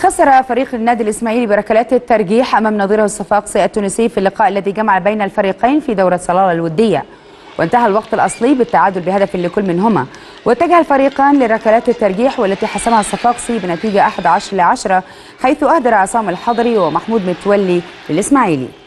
خسر فريق النادي الإسماعيلي بركلات الترجيح أمام نظيره الصفاقسي التونسي في اللقاء الذي جمع بين الفريقين في دورة صلالة الودية، وانتهى الوقت الأصلي بالتعادل بهدف لكل منهما، واتجه الفريقان لركلات الترجيح والتي حسمها الصفاقسي بنتيجة 11-10، حيث أهدر عصام الحضري ومحمود متولي للإسماعيلي.